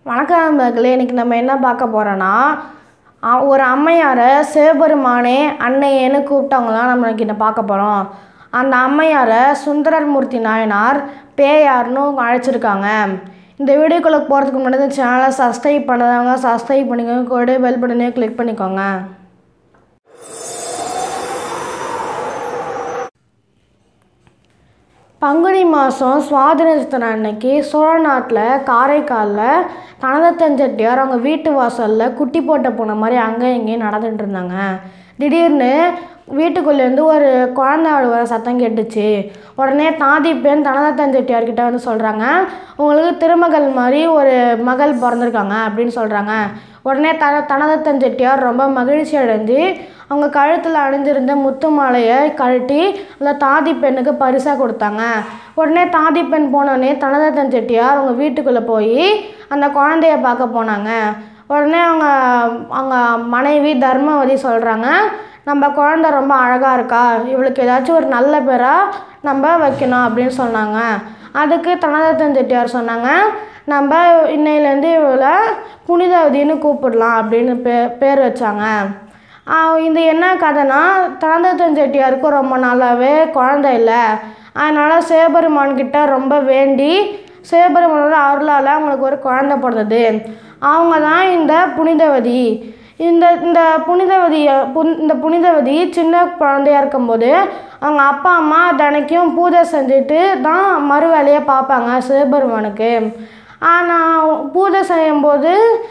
வணக்கம் மக்களே. இன்றைக்கி நம்ம என்ன பார்க்க போகிறோன்னா, ஒரு அம்மையாரை சிவபெருமானே அன்னையேன்னு கூப்பிட்டவங்களாம் நம்ம இன்றைக்கி பார்க்க போகிறோம். அந்த அம்மையாரை சுந்தரமூர்த்தி நாயனார் பேயார்னு அழைச்சிருக்காங்க. இந்த வீடியோக்குள்ளே போகிறதுக்கு முன்னாடி இந்த சேனலை சப்ஸ்கிரைப் பண்ணாதவங்க சப்ஸ்கிரைப் பண்ணிக்கோங்க, கூட பெல் பட்டனே கிளிக் பண்ணிக்கோங்க. பங்குனி மாதம் சுவாதி நட்சத்திரம் அன்னைக்கு சோழ நாட்டில் காரைக்காலில் தனதத்தன் செட்டியார் அவங்க வீட்டு வாசலில் குட்டி போட்ட போன மாதிரி அங்கே இங்கேயும் நடந்துட்டு இருந்தாங்க. திடீர்னு வீட்டுக்குள்ளேருந்து ஒரு குழந்தை அழுவ சத்தம் கேட்டுச்சு. உடனே தாதி பெண் தனதத்தன் செட்டியார்கிட்ட வந்து சொல்கிறாங்க, உங்களுக்கு திருமகள் மாதிரி ஒரு மகள் பிறந்திருக்காங்க அப்படின்னு சொல்கிறாங்க. உடனே தனதத்தன் செட்டியார் ரொம்ப மகிழ்ச்சி அடைஞ்சு அவங்க கழுத்தில் அணிஞ்சிருந்த முத்து மாலையை கழட்டி அந்த தாதி பெண்ணுக்கு பரிசாக கொடுத்தாங்க. உடனே தாதி பெண் போனோடனே தனதத்தன் செட்டியார் அவங்க வீட்டுக்குள்ளே போய் அந்த குழந்தைய பார்க்க போனாங்க. உடனே அவங்க மனைவி தர்மவதி சொல்கிறாங்க, நம்ம குழந்தை ரொம்ப அழகாக இருக்கா, இவளுக்கு ஏதாச்சும் ஒரு நல்ல பேராக நம்ம வைக்கணும் அப்படின்னு சொன்னாங்க. அதுக்கு தனதத்தன் செட்டியார் சொன்னாங்க, நம்ம இன்னையிலேருந்து இவளை புனிதவதின்னு கூப்பிடலாம் அப்படின்னு பேர் வச்சாங்க. இது என்ன கதைனா, தனதத்தன் செட்டியாருக்கு ரொம்ப நாளாகவே குழந்தை இல்லை. அதனால் சிவபெருமான்கிட்ட ரொம்ப வேண்டி சிவபெருமானோட அருளால் அவங்களுக்கு ஒரு குழந்தை பிறந்தது. அவங்க தான் இந்த புனிதவதி. இந்த புனிதவதி சின்ன குழந்தையாக இருக்கும்போது அவங்க அப்பா அம்மா தினைக்கும் பூஜை செஞ்சுட்டு தான் மறு வேலையை பார்ப்பாங்க சிவபெருமானுக்கு. ஆனால் பூஜை செய்யும்போது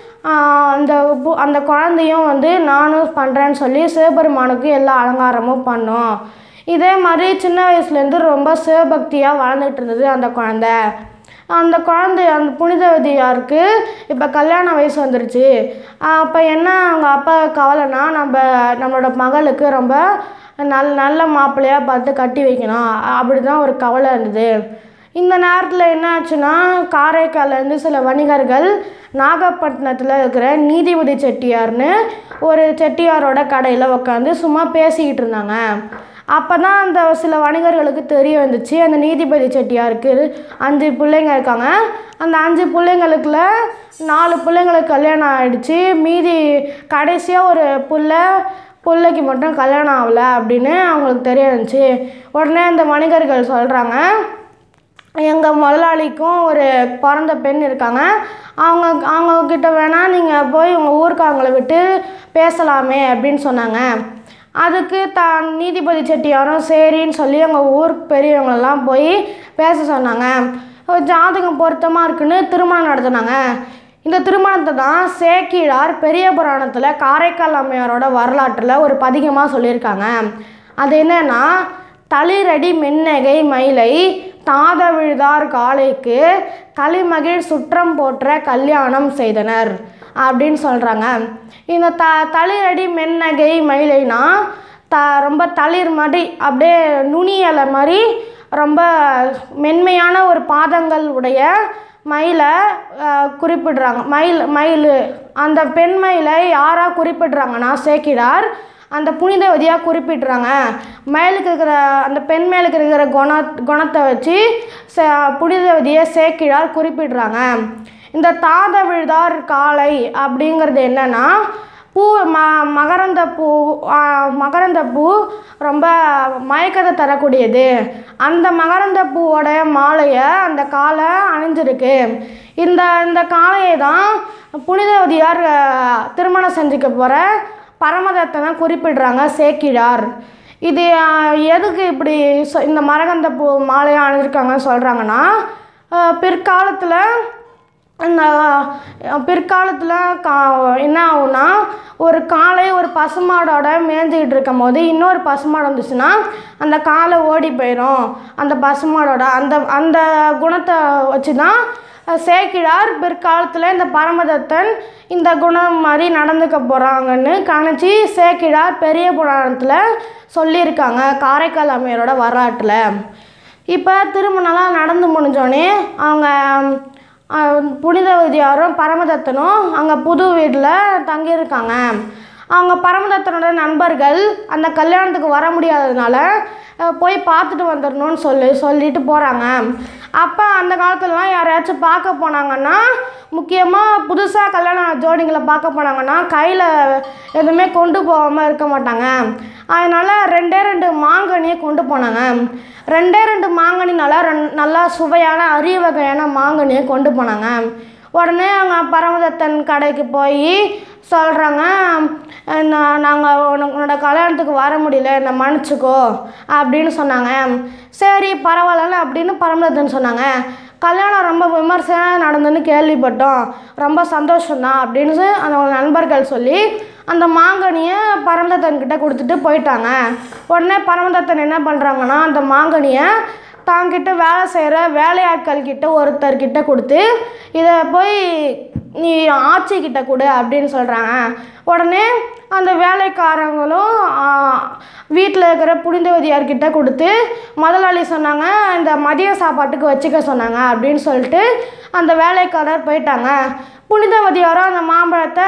அந்த குழந்தையும் வந்து நானும் பண்ணுறேன்னு சொல்லி சிவபெருமானுக்கு எல்லா அலங்காரமும் பண்ணோம். இதே மாதிரி சின்ன வயசுலேருந்து ரொம்ப சிவபக்தியாக வளர்ந்துட்டு இருந்தது அந்த குழந்தை. அந்த புனிதவதியாருக்கு இப்போ கல்யாண வயசு வந்துருச்சு. அப்போ என்ன அவங்க அப்பா கவலைனா, நம்மளோட மகளுக்கு ரொம்ப நல்ல மாப்பிள்ளையாக பார்த்து கட்டி வைக்கணும், அப்படி தான் ஒரு கவலை இருந்தது. இந்த நேரத்தில் என்ன ஆச்சுன்னா, காரைக்கால்லேருந்து சில வணிகர்கள் நாகப்பட்டினத்தில் இருக்கிற நீதிபதி செட்டியார்னு ஒரு செட்டியாரோட கடையில் உட்காந்து சும்மா பேசிக்கிட்டு இருந்தாங்க. அப்போ தான் அந்த சில வணிகர்களுக்கு தெரிய வந்துச்சு, அந்த நீதிபதி செட்டியாருக்கு 5 பிள்ளைங்க இருக்காங்க. அந்த 5 பிள்ளைங்களுக்குள்ள 4 பிள்ளைங்களுக்கு கல்யாணம் ஆகிடுச்சு, மீதி கடைசியாக ஒரு பிள்ளைக்கு மட்டும் கல்யாணம் ஆகலை அப்படின்னு அவங்களுக்கு தெரிய வந்துச்சு. உடனே அந்த வணிகர்கள் சொல்கிறாங்க, எங்கள் முதலாளிக்கும் ஒரு பிறந்த பெண் இருக்காங்க, அவங்கக்கிட்ட வேணால் நீங்கள் போய் உங்கள் ஊருக்காரங்களை விட்டு பேசலாமே அப்படின்னு சொன்னாங்க. அதுக்கு நீதிபதி செட்டியாரும் சரின்னு சொல்லி அவங்க ஊர் பெரியவங்களெல்லாம் போய் பேச சொன்னாங்க. ஜாதகம் பொருத்தமாக இருக்குன்னு திருமணம் நடத்தினாங்க. இந்த திருமணத்தை தான் சேக்கிழார் பெரிய புராணத்தில் காரைக்கால் அம்மையாரோட வரலாற்றில் ஒரு பதிகமாக சொல்லியிருக்காங்க. அது என்னன்னா, தளிரடி மென்னகை மயிலை தாதவிழ்தார் காலைக்கு களிமகிழ் சுற்றம் போற்ற கல்யாணம் செய்தனர் அப்படின்னு சொல்கிறாங்க. இந்த தளிரடி மென்னகை மயிலைனா ரொம்ப தளிர் மாதிரி அப்படியே நுனியலை மாதிரி ரொம்ப மென்மையான ஒரு பாதங்கள் உடைய மயிலை குறிப்பிடுறாங்க. மயில் அந்த பெண் மயிலை யாராக குறிப்பிடுறாங்கன்னா சேக்கிழார் அந்த புனிதவதியாக குறிப்பிட்றாங்க. மயிலுக்கு இருக்கிற அந்த பெண் மேலுக்கு இருக்கிற குணத்தை வச்சு புனிதவதியை சேக்கிழார் குறிப்பிடுறாங்க. இந்த தாதவிழ்தார் காலை அப்படிங்கிறது என்னன்னா, மகரந்த பூ ரொம்ப மயக்கத்தை தரக்கூடியது. அந்த மகரந்த பூவோட மாலையை அந்த காலை அணிஞ்சிருக்கு. இந்த காளையை தான் புனிதவதியார் திருமணம் செஞ்சுக்க போகிற பரமதத்தனை குறிப்பிடுறாங்க சேக்கிழார். இது எதுக்கு இப்படி இந்த மரகந்த பூ மாலையை அணிஞ்சிருக்காங்கன்னு சொல்கிறாங்கன்னா, பிற்காலத்தில் என்ன ஆகும்னா, ஒரு காளை ஒரு பசுமாடோட மேய்ஞ்சிக்கிட்டு இருக்கும் போது இன்னொரு பசுமாடு வந்துச்சுன்னா அந்த காளை ஓடி போயிடும். அந்த பசுமாடோட அந்த குணத்தை வச்சு தான் சேக்கிழார் பிற்காலத்தில் இந்த பரமதத்தன் இந்த குணம் மாதிரி நடந்துக்க போகிறாங்கன்னு கணிச்சு சேக்கிழார் பெரிய புராணத்தில் சொல்லியிருக்காங்க காரைக்கால் அம்மையாரோட வரலாற்றில். இப்போ திருமணம்லாம் நடந்து முடிஞ்சோடனே அவங்க புனிதவதியாரும் பரமதத்தனும் அங்கே புது வீட்டில் தங்கியிருக்காங்க. அவங்க பரமதத்தனோட நண்பர்கள் அந்த கல்யாணத்துக்கு வர முடியாததுனால போய் பார்த்துட்டு வந்துடணும்னு சொல்லிட்டு போகிறாங்க. அப்போ அந்த காலத்துலலாம் யாரையாச்சும் பார்க்க போனாங்கன்னா, முக்கியமாக புதுசாக கல்யாண ஜோடிங்களை பார்க்க போனாங்கன்னா கையில் எதுவுமே கொண்டு போகாமல் இருக்க மாட்டாங்க. அதனால் 2 மாங்கனியை கொண்டு போனாங்க. 2 மாங்கனினால நல்லா சுவையான அரிய வகையான மாங்கனியை கொண்டு போனாங்க. உடனே அவங்க பரமதத்தன் கடைக்கு போய் சொல்கிறாங்க, நாங்கள் உன்னோட கல்யாணத்துக்கு வர முடியல, என்னை மன்னிச்சிக்கோ அப்படின்னு சொன்னாங்க. சரி பரவாயில்ல அப்படின்னு பரமதத்தன் சொன்னாங்க. கல்யாணம் ரொம்ப விமர்சையாக நடந்துன்னு கேள்விப்பட்டோம், ரொம்ப சந்தோஷம்தான் அப்படின்னு அந்த நண்பர்கள் சொல்லி அந்த மாங்கனியை பரமதத்தன்கிட்ட கொடுத்துட்டு போயிட்டாங்க. உடனே பரமதத்தன் என்ன பண்ணுறாங்கன்னா, அந்த மாங்கனியை தாங்கிட்ட வேலை செய்கிற வேலையாட்கள்கிட்ட ஒருத்தர்கிட்ட கொடுத்து இதை போய் நீ ஆட்சிக்கிட்ட கொடு அப்படின்னு சொல்கிறாங்க. உடனே அந்த வேலைக்காரங்களும் வீட்டில் இருக்கிற புனிதவதியார்கிட்ட கொடுத்து முதலாளி சொன்னாங்க இந்த மதிய சாப்பாட்டுக்கு வச்சுக்க சொன்னாங்க அப்படின்னு சொல்லிட்டு அந்த வேலைக்காரர் போயிட்டாங்க. புனிதவதியாரும் அந்த மாம்பழத்தை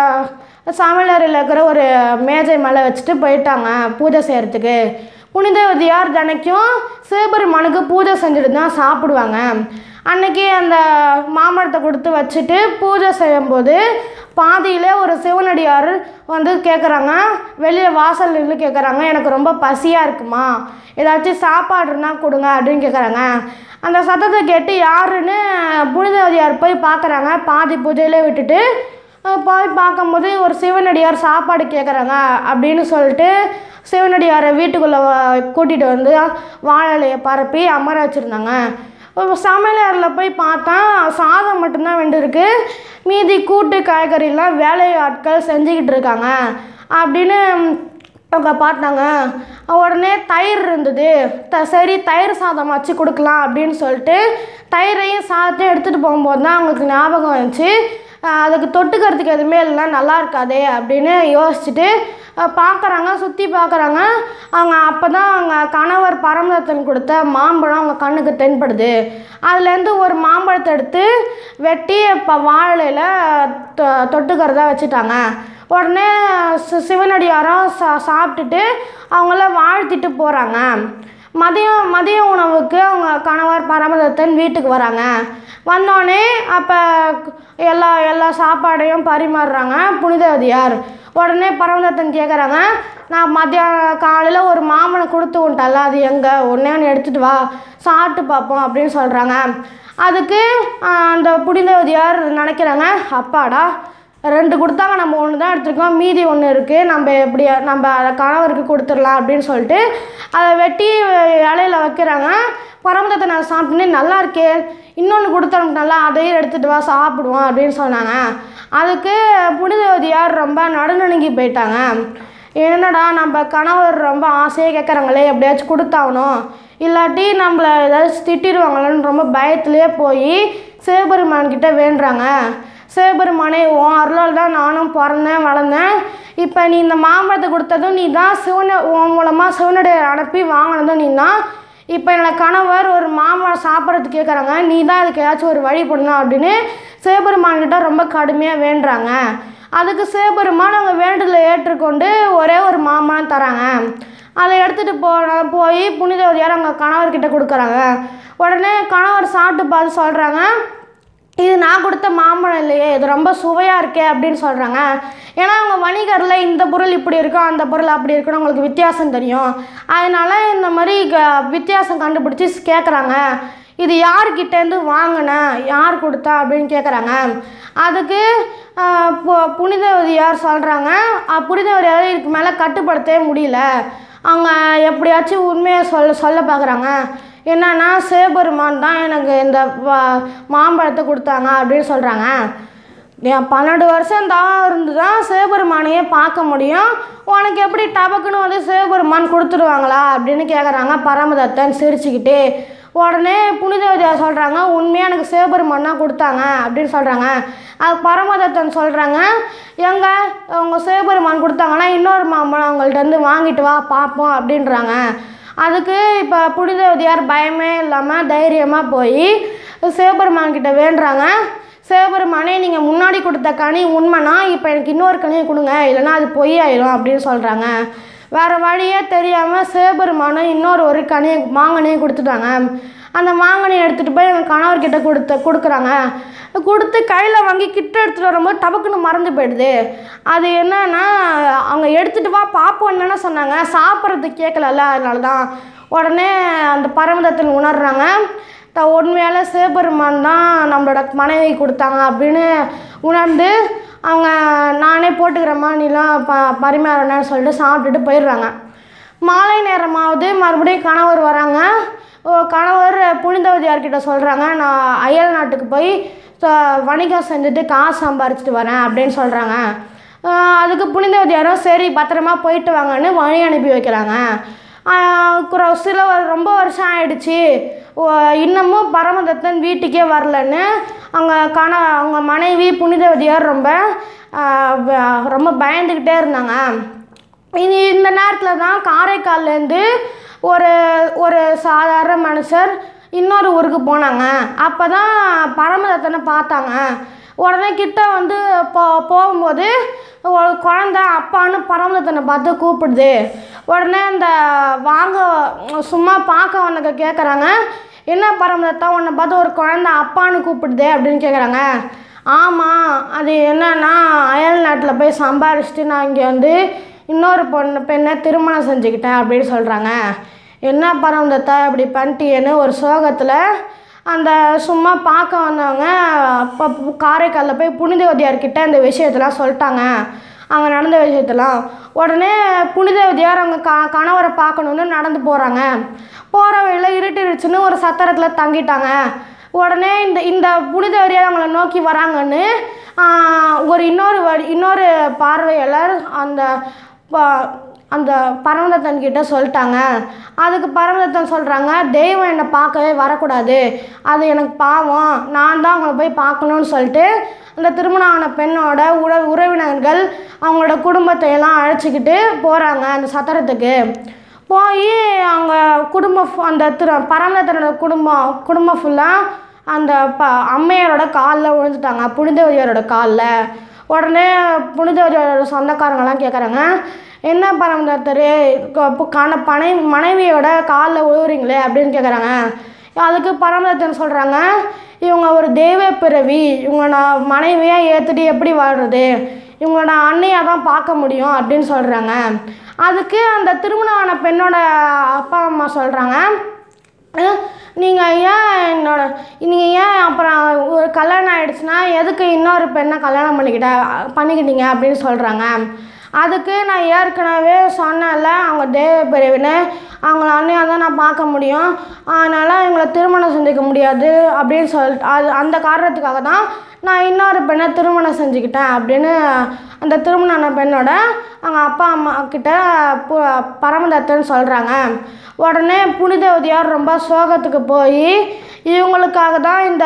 சமையலறையில் இருக்கிற ஒரு மேஜை மேலே வச்சுட்டு போயிட்டாங்க பூஜை செய்கிறதுக்கு. புனிதவதியார் தினைக்கும் சிவபெருமானுக்கு பூஜை செஞ்சுட்டு தான் சாப்பிடுவாங்க. அன்றைக்கி அந்த மாம்பழத்தை கொடுத்து வச்சுட்டு பூஜை செய்யும்போது பாதியில் ஒரு சிவனடியார் வந்து கேட்குறாங்க, வெளியே வாசல் நின்று கேட்குறாங்க, எனக்கு ரொம்ப பசியாக இருக்குமா, ஏதாச்சும் சாப்பாடு இருந்தால் கொடுங்க அப்படின்னு கேட்குறாங்க. அந்த சத்தத்தை கேட்டு யாருன்னு புனிதவதியார் போய் பார்க்குறாங்க. பாதி பூஜையிலே விட்டுட்டு போய் பார்க்கும்போது ஒரு சிவனடியார் சாப்பாடு கேட்குறாங்க அப்படின்னு சொல்லிட்டு சிவனடியாரை வீட்டுக்குள்ளே கூட்டிகிட்டு வந்து வாழலையை பரப்பி அமர வச்சுருந்தாங்க. சமையலறையில் போய் பார்த்தா சாதம் மட்டும்தான் வெந்திருக்கு, மீதி கூட்டு காய்கறிலாம் வேலையாட்கள் செஞ்சுக்கிட்டு இருக்காங்க அப்படின்னு அவங்க பார்த்தாங்க. உடனே தயிர் இருந்தது, சரி தயிர் சாதம் வச்சு கொடுக்கலாம் அப்படின்னு சொல்லிட்டு தயிரையும் சாதத்தையும் எடுத்துகிட்டு போகும்போது தான் அவங்களுக்கு ஞாபகம் வந்துச்சு, அதுக்கு தொட்டுக்கிறதுக்கு எதுவுமே இல்லைனா நல்லா இருக்காதே அப்படின்னு யோசிச்சுட்டு பார்க்குறாங்க, சுற்றி பார்க்குறாங்க. அவங்க அப்போ தான் அவங்க கணவர் பரமதத்தன் கொடுத்த மாம்பழம் அவங்க கண்ணுக்கு தென்படுது. அதுலேருந்து ஒரு மாம்பழத்தை எடுத்து வெட்டி இப்போ வாழையில் தொட்டுக்கிறதா வச்சுட்டாங்க. உடனே சிவனடியாரும் சாப்பிட்டுட்டு அவங்கள வாழ்த்திட்டு போகிறாங்க. மதிய உணவுக்கு அவங்க கணவர் பரமதத்தன் வீட்டுக்கு வராங்க. வந்தோடனே அப்போ எல்லா சாப்பாடையும் பரிமாறுறாங்க புனிதவதியார். உடனே பரமதத்தன் கேட்குறாங்க, நான் காலையில் ஒரு மாம்பழம் கொடுத்து விட்டல, அது எங்கே, ஒன்றே எடுத்துகிட்டு வா சாப்பிட்டு பார்ப்போம் அப்படின்னு சொல்கிறாங்க. அதுக்கு அந்த புனிதவதியார் நினைக்கிறாங்க, அப்பாடா 2 கொடுத்தாங்க, நம்ம 1 தான் எடுத்துருக்கோம், மீதி 1 இருக்குது, நம்ம அதை கணவருக்கு கொடுத்துடலாம் அப்படின்னு சொல்லிட்டு அதை வெட்டி இலையில வைக்கிறாங்க. பரமதத்தன் அதை சாப்பிட்டுன்னு நல்லா இருக்கே, இன்னொன்று கொடுத்தோம்னால அதையும் எடுத்துகிட்டு வா சாப்பிடுவோம் அப்படின்னு சொன்னாங்க. அதுக்கு புனிதவதியார் ரொம்ப நடுநடுங்கி போயிட்டாங்க. என்னடா நம்ம கணவர் ரொம்ப ஆசையாக கேட்குறாங்களே, எப்படியாச்சும் கொடுத்தாகணும், இல்லாட்டி நம்மளை ஏதாச்சும் திட்டிடுவாங்களேன்னு ரொம்ப பயத்துலேயே போய் சிவபெருமான்கிட்ட வேண்டுறாங்க. சிவபெருமானே, உன் அருளால் தான் நானும் பிறந்தேன் வளர்ந்தேன், இப்போ நீ இந்த மாம்பழத்தை கொடுத்ததும் நீ தான், உன் மூலமாக சிவனுடைய அனுப்பி வாங்கினதும் நீ தான், இப்போ என்னோட கணவர் ஒரு மாம்பழம் சாப்பிட்றதுக்கு கேட்குறாங்க, நீ தான் அதுக்கு ஏதாச்சும் ஒரு வழி பண்ணணும் அப்படின்னு சிவபெருமான்கிட்ட ரொம்ப கடுமையாக வேண்டுறாங்க. அதுக்கு சிவபெருமான் அவங்க வேண்டுதலை ஏற்றுக்கொண்டு ஒரே ஒரு மாம்பழம் தராங்க. அதை எடுத்துகிட்டு போய் புனிதவதியார் அவங்க கணவர்கிட்ட கொடுக்குறாங்க. உடனே கணவர் சாப்பிட்டு பார்த்து சொல்கிறாங்க, இது நான் கொடுத்த மாம்பழம் இல்லையே, இது ரொம்ப சுவையாக இருக்கே அப்படின்னு சொல்கிறாங்க. ஏன்னா அவங்க வணிகரில் இந்த பொருள் இப்படி இருக்கும், அந்த பொருள் அப்படி இருக்குன்னு அவங்களுக்கு வித்தியாசம் தெரியும். அதனால் இந்த மாதிரி வித்தியாசம் கண்டுபிடிச்சி கேட்குறாங்க, இது யார்கிட்டேருந்து வாங்கினேன், யார் கொடுத்தா அப்படின்னு கேட்குறாங்க. அதுக்கு புனிதவதியார் சொல்கிறாங்க, புனிதவதியார் இதுக்கு மேலே கட்டுப்படுத்தவே முடியல, அவங்க எப்படியாச்சும் உண்மையை சொல்ல பார்க்குறாங்க. என்னன்னா சிவபெருமான் தான் எனக்கு இந்த மாம்பழத்தை கொடுத்தாங்க அப்படின்னு சொல்கிறாங்க. 12 வருஷம் தான் இருந்து தான் சிவபெருமானையே பார்க்க முடியும், உனக்கு எப்படி டபக்குன்னு வந்து சிவபெருமான் கொடுத்துருவாங்களா அப்படின்னு கேட்குறாங்க பரமதத்தன் சிரிச்சுக்கிட்டு. உடனே புனிதவதியார் சொல்கிறாங்க, உண்மையாக எனக்கு சிவபெருமான் தான் கொடுத்தாங்க அப்படின்னு சொல்கிறாங்க. அது பரமதத்தன் சொல்கிறாங்க, எங்கே அவங்க சிவபெருமான் கொடுத்தாங்கன்னா இன்னொரு மாம்பழம் அவங்கள்ட்ட வந்து வாங்கிட்டு வா பார்ப்போம் அப்படின்றாங்க. அதுக்கு இப்போ புனிதவதியார் பயமே இல்லாமல் தைரியமாக போய் சிவபெருமான்கிட்ட வேண்டுறாங்க. சிவபெருமானே நீங்கள் முன்னாடி கொடுத்த கனி உண்மைனா இப்போ எனக்கு இன்னொரு கனியை கொடுங்க, இல்லைனா அது பொய் ஆயிடும் அப்படின்னு சொல்கிறாங்க. வேறு வழியே தெரியாமல் சிவபெருமானை ஒரு மாங்கனியை கொடுத்துட்டாங்க. அந்த மாங்கனியை எடுத்துகிட்டு போய் எங்கள் கணவர்கிட்ட கொடுக்குறாங்க. கொடுத்து கையில் வாங்கி கிட்ட எடுத்துகிட்டு வரும்போது டபக்குன்னு மறந்து போயிடுது. அது என்னன்னா, அவங்க எடுத்துகிட்டு வா பார்ப்போம் தானே சொன்னாங்க, சாப்பிட்றதுக்கு கேட்கலல்ல, அதனால தான். உடனே அந்த பரமதத்தன் உணர்றாங்க, உண்மையால் சிவபெருமான் தான் நம்மளோட மனைவி கொடுத்தாங்க அப்படின்னு உணர்ந்து அவங்க நானே போட்டுக்கிறேம்மா நீலாம் பரிமாறணும்னு சொல்லிட்டு சாப்பிட்டுட்டு போயிடுறாங்க. மாலை நேரமாவது மறுபடியும் கணவர் வராங்க. கணவர் புனிதவதியார்கிட்ட சொல்கிறாங்க, நான் அயல் நாட்டுக்கு போய் வணிகம் செஞ்சுட்டு காசு சம்பாரிச்சிட்டு வரேன் அப்படின்னு சொல்கிறாங்க. அதுக்கு புனிதவதியாரும் சரி பத்திரமா போயிட்டு வாங்கன்னு வழி அனுப்பி வைக்கிறாங்க. ரொம்ப வருஷம் ஆயிடுச்சு, இன்னமும் பரமதத்தன் வீட்டுக்கே வரலன்னு அவங்க மனைவி புனிதவதியார் ரொம்ப பயந்துக்கிட்டே இருந்தாங்க. இந்த நேரத்தில் தான் காரைக்கால்லேருந்து ஒரு சாதாரண மனுஷர் இன்னொரு ஊருக்கு போனாங்க. அப்போ தான் பரமதத்தனை பார்த்தாங்க. உடனே கிட்ட வந்து போகும்போது ஒரு குழந்தை அப்பான்னு பரமதத்தனை பார்த்து கூப்பிடுது. உடனே அந்த சும்மா பார்க்க வந்தக்க கேட்குறாங்க, என்ன பரமதத்தா உன்னை பார்த்து ஒரு குழந்தை அப்பான்னு கூப்பிடுது அப்படின்னு கேட்குறாங்க. ஆமாம், அது என்னன்னா அயல் நாட்டில் போய் சம்பாரிச்சிட்டு நான் இங்கே வந்து இன்னொரு பெண்ணை திருமணம் செஞ்சுக்கிட்டேன் அப்படின்னு சொல்கிறாங்க. என்ன பரமதத்தா இப்படி பண்ணிட்டியேன்னு ஒரு சோகத்தில் அந்த சும்மா பார்க்க வந்தவங்க அப்போ காரைக்காலில் போய் புனிதவதியார்கிட்ட இந்த விஷயத்தெல்லாம் சொல்லிட்டாங்க, அங்கே நடந்த விஷயத்தெல்லாம். உடனே புனிதவதியார் அவங்க கணவரை பார்க்கணுன்னு நடந்து போகிறாங்க. போகிற வழியில் இருட்டிருச்சுன்னு ஒரு சத்திரத்தில் தங்கிட்டாங்க. உடனே இந்த புனிதவதியார் அவங்கள நோக்கி வராங்கன்னு இன்னொரு பார்வையாளர் அந்த பரமதத்தன் கிட்ட சொல்லிட்டாங்க. அதுக்கு பரமதத்தன் சொல்கிறாங்க, தெய்வம் என்னை பார்க்கவே வரக்கூடாது, அது எனக்கு பாவம், நான் தான் அவங்கள போய் பார்க்கணுன்னு சொல்லிட்டு அந்த திருமணம் ஆன பெண்ணோட உறவினர்கள் அவங்களோட குடும்பத்தையெல்லாம் அழைச்சிக்கிட்டு போகிறாங்க அந்த சத்திரத்துக்கு. போய் அவங்க பரமதத்தனோட குடும்பம் ஃபுல்லாக அந்த அம்மையாரோட காலில் விழுந்துட்டாங்க, புனிதவதியாரோட காலில். உடனே புனிதவதியாரோட சொந்தக்காரங்களாம் கேட்குறாங்க, என்ன பரமதத்தர் மனைவியோட காலில் விழுவுறீங்களே அப்படின்னு கேட்குறாங்க. அதுக்கு பரமதத்தன் சொல்கிறாங்க, இவங்க ஒரு தெய்வ பிறவி, இவங்க நான் மனைவியாக ஏற்றுட்டு எப்படி வாழ்கிறது, இவங்கள நான் அன்னையாக தான் பார்க்க முடியும் அப்படின்னு சொல்கிறாங்க. அதுக்கு அந்த திருமணம் ஆன பெண்ணோட அப்பா அம்மா சொல்கிறாங்க, நீங்கள் ஏன் அப்புறம் ஒரு கல்யாணம் ஆகிடுச்சுன்னா எதுக்கு இன்னொரு பெண்ணை கல்யாணம் பண்ணிக்கிட்டீங்க அப்படின்னு சொல்கிறாங்க. அதுக்கு நான் ஏற்கனவே சொன்னேன்ல, அவங்க தெய்வ பிரிவினை, அவங்கள அன்னையாக தான் நான் பார்க்க முடியும், அதனால் இவங்களை திருமணம் செஞ்சுக்க முடியாது அப்படின்னு சொல்லிட்டு அந்த காரணத்துக்காக தான் நான் இன்னொரு பெண்ணை திருமணம் செஞ்சுக்கிட்டேன் அப்படின்னு அந்த திருமணமான பெண்ணோட அவங்க அப்பா அம்மா கிட்ட பரமதத்தன் சொல்கிறாங்க. உடனே புனிதவதியார் ரொம்ப சோகத்துக்கு போய் இவங்களுக்காக தான் இந்த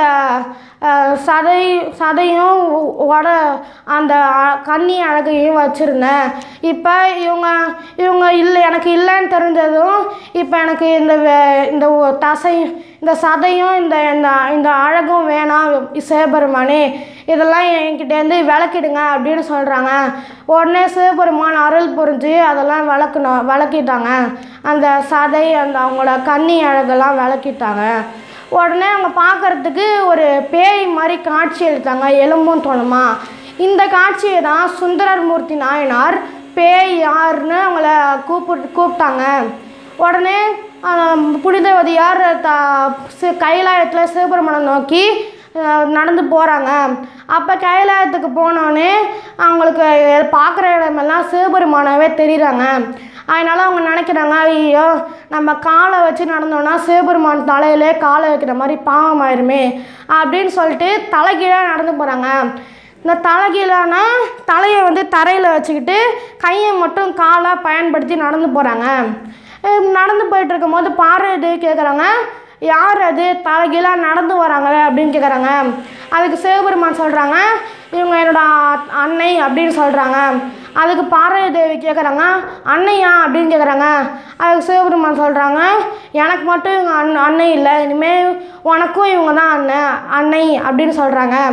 சதையும் அந்த கன்னி அழகையும் வச்சுருந்தேன். இப்போ இவங்க எனக்கு இல்லைன்னு தெரிஞ்சதும் இப்போ எனக்கு இந்த சதையும் இந்த அழகும் வேணாம் சிவபெருமானே, இதெல்லாம் என்கிட்டேருந்து விளக்கிடுங்க அப்படின்னு சொல்கிறாங்க. உடனே சிவபெருமான் அருள் புரிஞ்சு அதெல்லாம் விளக்கிட்டாங்க. அந்த சதை அவங்களோட கன்னி அழகெல்லாம் விளக்கிட்டாங்க. உடனே அவங்க பார்க்குறதுக்கு ஒரு பேய் மாதிரி காட்சி எடுத்தாங்க, எலும்பும் தோணுமா. இந்த காட்சியை தான் சுந்தரர் மூர்த்தி நாயனார் பேய் யாருன்னு அவங்கள கூப்பிட்டாங்க. உடனே புனிதவதியார் கைலாயத்தில் சிவபெருமானை நோக்கி நடந்து போகிறாங்க. அப்போ கைலாயத்துக்கு போனோடனே அவங்களுக்கு பார்க்குற இடமெல்லாம் சிவபெருமானாவே தெரியுறாங்க. அதனால் அவங்க நினைக்கிறாங்க, ஐயோ நம்ம காலை வச்சு நடந்தோன்னா சிவபெருமான் தலையிலே காலை வைக்கிற மாதிரி பாவமாயிருமே அப்படின்னு சொல்லிட்டு தலைகீழாக நடந்து போகிறாங்க. இந்த தலைகீழானா தலையை வந்து தரையில் வச்சுக்கிட்டு கையை மட்டும் காலாக பயன்படுத்தி நடந்து போகிறாங்க. நடந்து போயிட்டு இருக்கும்போது பார்வதி கேட்குறாங்க, யார் அது தலைகீழாக நடந்து வராங்களே அப்படின்னு கேட்குறாங்க. அதுக்கு சிவபெருமான் சொல்கிறாங்க, இவங்க என்னோட அன்னை அப்படின்னு சொல்கிறாங்க. அதுக்கு பார்வதி தேவி கேட்குறாங்க, அன்னையா அப்படின்னு கேட்குறாங்க. அதுக்கு சிவபெருமான் சொல்கிறாங்க, எனக்கு மட்டும் இவங்க அன்னை இல்லை, இனிமேல் உனக்கும் இவங்க தான் அன்னை அப்படின்னு சொல்கிறாங்க.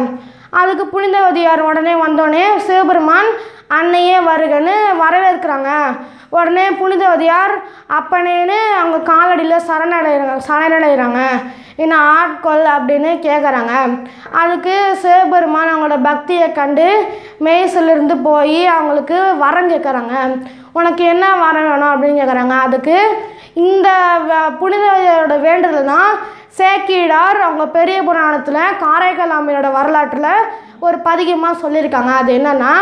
அதுக்கு புனிதவதியார் உடனே வந்தோடனே சிவபெருமான் அன்னையே வருகன்னு வரவேற்கிறாங்க. உடனே புனிதவதியார் அப்பனேன்னு அவங்க காலடியில் சரணடைகிறாங்க. என்ன ஆட்கொள் அப்படின்னு கேட்குறாங்க. அதுக்கு சிவபெருமான் அவங்களோட பக்தியை கண்டு மெய்சிலிருந்து போய் அவங்களுக்கு வரம் கேட்குறாங்க. உனக்கு என்ன வரம் வேணும் அப்படின்னு கேட்குறாங்க. அதுக்கு இந்த புனிதவதியாரோட வேண்டுதல் தான் சேக்கிழார் அவங்க பெரிய புராணத்தில் காரைக்கால் அம்மையோட வரலாற்றில் ஒரு பதிகமாக சொல்லியிருக்காங்க. அது என்னன்னா,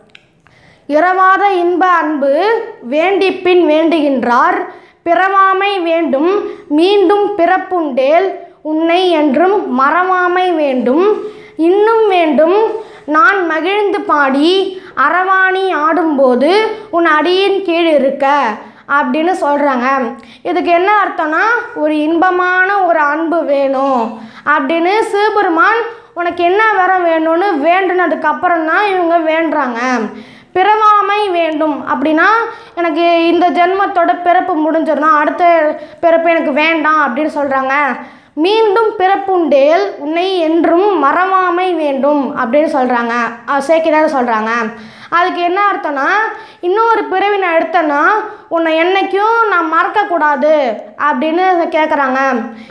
இரவாத இன்ப அன்பு வேண்டிப்பின் வேண்டுகின்றார் பிறவாமை வேண்டும் மீண்டும் பிறப்புண்டேல் உன்னை என்றும் மறவாமை வேண்டும் இன்னும் வேண்டும் நான் மகிழ்ந்து பாடி அரவாணி ஆடும்போது உன் அடியின் கீழ் இருக்க அப்படின்னு சொல்கிறாங்க. இதுக்கு என்ன அர்த்தம்னா, ஒரு இன்பமான ஒரு அன்பு வேணும் அப்படின்னு சிவபெருமான் உனக்கு என்ன வரம் வேணும்னு வேண்டுனதுக்கப்புறம் தான் இவங்க வேண்டுறாங்க. பிறவாமை வேண்டும் அப்படின்னா, எனக்கு இந்த ஜென்மத்தோட பிறப்பு முடிஞ்சிடணும், அடுத்த பிறப்பு எனக்கு வேண்டாம் அப்படின்னு சொல்கிறாங்க. மீண்டும் பிறப்புண்டேல் உன்னை என்றும் மறவாமை வேண்டும் அப்படின்னு சொல்கிறாங்க, சேக்கிழார் சொல்கிறாங்க. அதுக்கு என்ன அர்த்தம்னா, இன்னொரு பிறவி நான் எடுத்தேன்னா உன்னை என்றைக்கும் நான் மறக்கக்கூடாது அப்படின்னு கேட்குறாங்க.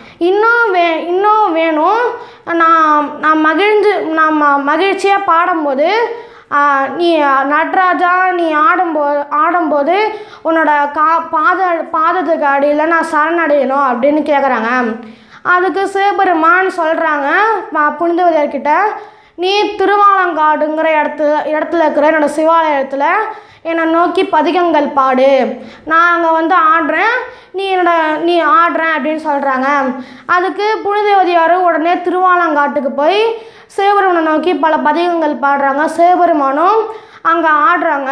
இன்னும் வேணும், நான் மகிழ்ச்சியாக பாடும்போது நீ நடராஜா நீ ஆடும்போது உன்னோட பாதத்துக்கு அடியில் நான் சரணடையணும் அப்படின்னு கேட்குறாங்க. அதுக்கு சிவபெருமான் சொல்கிறாங்க புனிதவதியார்கிட்ட, நீ திருவாலங்காடுங்கிற இடத்துல இருக்கிற என்னோடய சிவாலயத்தில் என்னை நோக்கி பதிகங்கள் பாடு, நான் அங்கே ஆடுறேன், நீ ஆடுறேன் அப்படின்னு சொல்கிறாங்க. அதுக்கு புனிதவதியாரும் உடனே திருவாலங்காட்டுக்கு போய் சிவபெருமானை நோக்கி பல பதிகங்கள் பாடுறாங்க. சிவபெருமானும் அங்கே ஆடுறாங்க.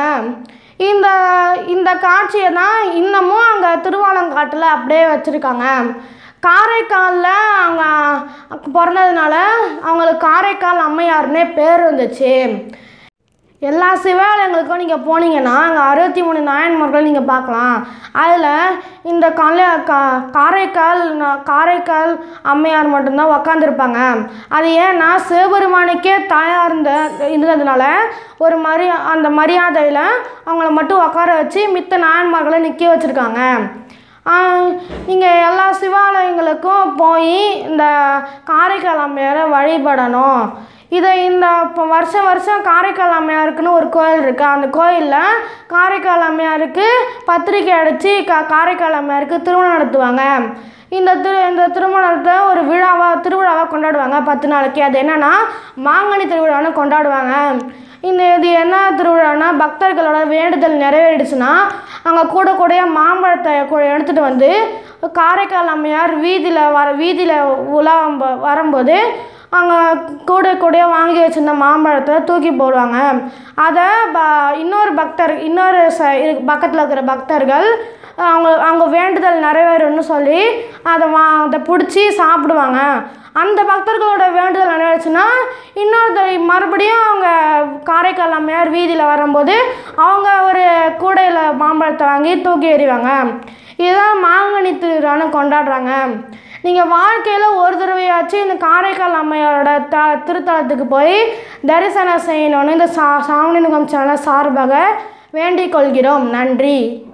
இந்த காட்சியை தான் இன்னமும் அங்கே திருவாலங்காட்டில் அப்படியே வச்சுருக்காங்க. காரைக்காலில் அவங்க பிறந்ததுனால அவங்களுக்கு காரைக்கால் அம்மையார்னே பேர் வந்துச்சு. எல்லா சிவாலயங்களுக்கும் நீங்கள் போனீங்கன்னா அங்கே 63 நாயன்மார்கள் நீங்கள் பார்க்கலாம். அதில் இந்த காரைக்கால் அம்மையார் மட்டும்தான் உக்காந்துருப்பாங்க. அது ஏன்னா சிவபெருமானுக்கே தாயாக இருந்ததுனால அந்த மரியாதையில் அவங்கள மட்டும் உட்கார வச்சு மித்த நாயன்மார்களை நிற்க வச்சுருக்காங்க. நீங்கள் எல்லா சிவாலயங்களுக்கும் போய் இந்த காரைக்கால் அம்மையாரை வழிபடணும். இப்போ வருஷம் காரைக்கால் அம்மையாருக்குன்னு ஒரு கோயில் இருக்குது. அந்த கோயிலில் காரைக்கால் அம்மையாருக்கு பத்திரிக்கை அடித்து காரைக்கால் அம்மையாருக்கு திருமணம் நடத்துவாங்க. இந்த திருமணத்தை ஒரு திருவிழாவாக கொண்டாடுவாங்க 10 நாளைக்கு. அது என்னென்னா மாங்கனி திருவிழான்னு கொண்டாடுவாங்க. இது என்ன திருவிழான்னா, பக்தர்களோட வேண்டுதல் நிறைவேறிடுச்சுன்னா அங்கே கூடையாக மாம்பழத்தை எடுத்துகிட்டு வந்து காரைக்கால் அம்மையார் வீதியில் வரும்போது அங்கே கூடையாக வாங்கி வச்சுருந்த மாம்பழத்தை தூக்கி போடுவாங்க. அதை இன்னொரு பக்கத்தில் இருக்கிற பக்தர்கள் அவங்க வேண்டுதல் நிறைவேறும்னு சொல்லி அதை பிடிச்சி சாப்பிடுவாங்க. அந்த பக்தர்களோட வேண்டுதல் நிறைவேறுச்சுன்னா மறுபடியும் அவங்க காரைக்கால் அம்மையார் வீதியில் வரும்போது அவங்க ஒரு கூடையில் மாம்பழத்தை வாங்கி தூக்கி எறிவாங்க. இதுதான் மாங்கனி திருவிழான்னு கொண்டாடுறாங்க. நீங்கள் வாழ்க்கையில் ஒரு தடவையாச்சும் இந்த காரைக்கால் அம்மையாரோட திருத்தலத்துக்கு போய் தரிசனம் செய்யணும்னு இந்த சாவணியன் சேனல் சார்பாக வேண்டிக் கொள்கிறோம். நன்றி.